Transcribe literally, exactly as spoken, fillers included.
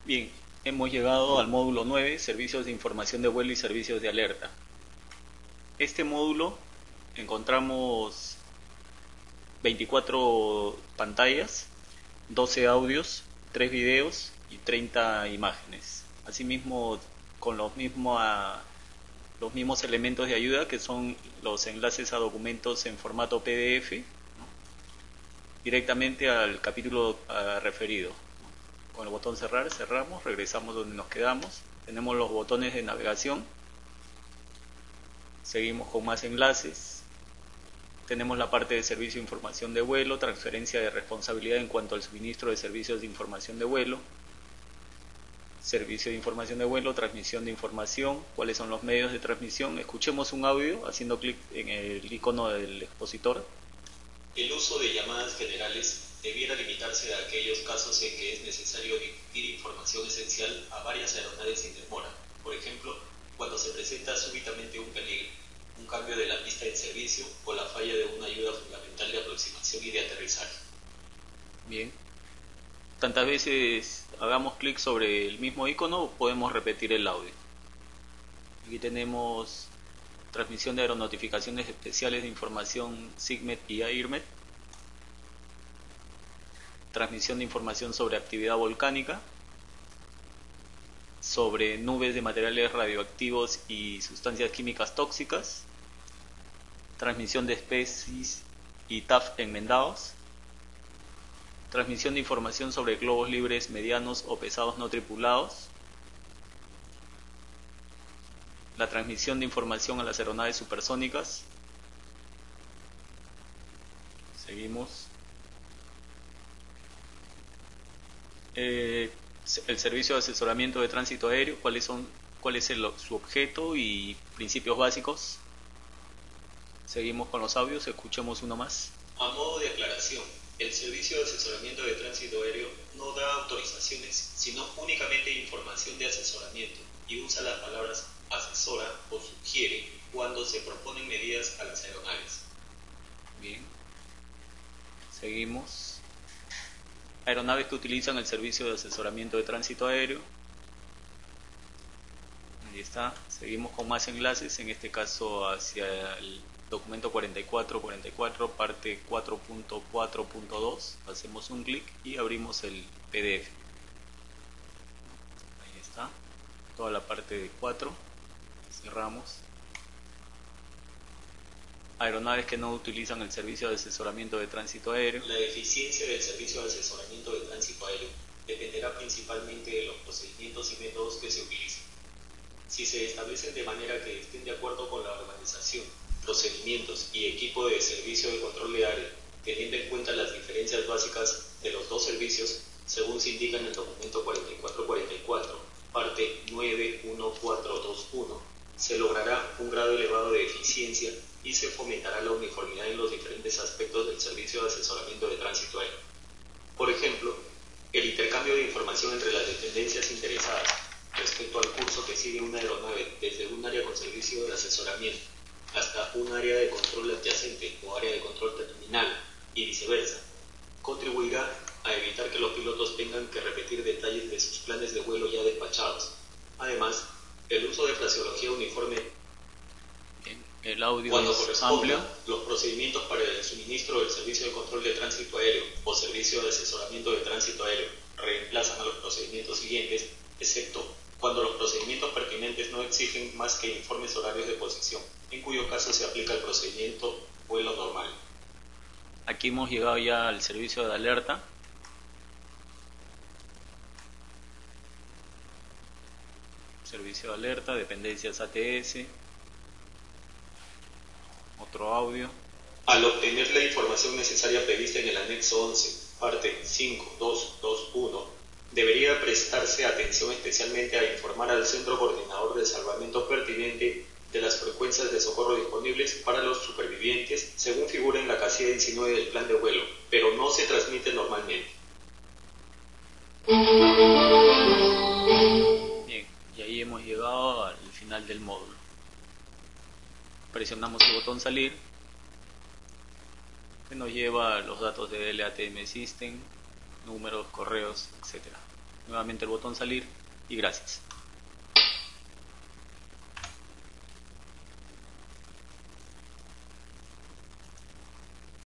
Bien, hemos llegado al módulo nueve, servicios de información de vuelo y servicios de alerta. Este módulo encontramos veinticuatro pantallas, doce audios, tres videos y treinta imágenes. Asimismo, con los mismos, los mismos elementos de ayuda que son los enlaces a documentos en formato P D F, ¿no?, directamente al capítulo uh, referido. Con el botón cerrar, cerramos, regresamos donde nos quedamos. Tenemos los botones de navegación. Seguimos con más enlaces. Tenemos la parte de servicio de información de vuelo, transferencia de responsabilidad en cuanto al suministro de servicios de información de vuelo, servicio de información de vuelo, transmisión de información, cuáles son los medios de transmisión. Escuchemos un audio haciendo clic en el icono del expositor. El uso de llamadas generales debiera limitarse a aquellos casos en que es necesario difundir información esencial a varias aeronaves sin demora. Por ejemplo, cuando se presenta súbitamente un peligro, un cambio de la pista de servicio o la falla de una ayuda fundamental de aproximación y de aterrizaje. Bien. Tantas veces hagamos clic sobre el mismo icono, podemos repetir el audio. Aquí tenemos transmisión de aeronotificaciones especiales de información SIGMET y AIRMET, transmisión de información sobre actividad volcánica, sobre nubes de materiales radioactivos y sustancias químicas tóxicas, transmisión de especies y T A F enmendados, transmisión de información sobre globos libres medianos o pesados no tripulados, la transmisión de información a las aeronaves supersónicas. Seguimos. Eh, el servicio de asesoramiento de tránsito aéreo, cuáles son, cuál es el, su objeto y principios básicos. Seguimos con los audios, escuchemos uno más. A modo de aclaración, el servicio de asesoramiento de tránsito aéreo no da autorizaciones, sino únicamente información de asesoramiento y usa las palabras asesora o sugiere cuando se proponen medidas a las aeronaves. Bien. Seguimos. Aeronaves que utilizan el servicio de asesoramiento de tránsito aéreo. Ahí está. Seguimos con más enlaces, en este caso hacia el documento cuarenta y cuatro cuarenta y cuatro, parte cuatro punto cuatro punto dos. Hacemos un clic y abrimos el P D F. Ahí está. Toda la parte de cuatro. Cerramos. Aeronaves que no utilizan el servicio de asesoramiento de tránsito aéreo. La eficiencia del servicio de asesoramiento de tránsito aéreo dependerá principalmente de los procedimientos y métodos que se utilicen. Si se establecen de manera que estén de acuerdo con la organización, procedimientos y equipo de servicio de control de área, teniendo en cuenta las diferencias básicas de los dos servicios, según se indica en el documento cuarenta y cuatro cuarenta y cuatro, parte nueve uno cuatro dos uno, se logrará un grado elevado de eficiencia y se fomentará la uniformidad en los diferentes aspectos del servicio de asesoramiento de tránsito aéreo. Por ejemplo, el intercambio de información entre las dependencias interesadas respecto al curso que sigue una aeronave desde un área con servicio de asesoramiento hasta un área de control adyacente o área de control terminal y viceversa, contribuirá a evitar que los pilotos tengan que repetir detalles de sus planes de vuelo ya despachados. Además, el uso de fraseología uniforme el audio cuando es corresponda, amplio. Los procedimientos para el suministro del servicio de control de tránsito aéreo o servicio de asesoramiento de tránsito aéreo reemplazan a los procedimientos siguientes, excepto cuando los procedimientos pertinentes no exigen más que informes horarios de posición, en cuyo caso se aplica el procedimiento vuelo normal. Aquí hemos llegado ya al servicio de alerta. Servicio de alerta, dependencias A T S. Otro audio. Al obtener la información necesaria prevista en el anexo once, parte cinco punto dos punto dos punto uno, debería prestarse atención especialmente a informar al centro coordinador de salvamento pertinente de las frecuencias de socorro disponibles para los supervivientes, según figura en la casilla diecinueve del plan de vuelo, pero no se transmite normalmente. Bien, y ahí hemos llegado al final del módulo. Presionamos el botón salir, que nos lleva a los datos de L A T M System, números, correos, etcétera. nuevamente el botón salir y gracias.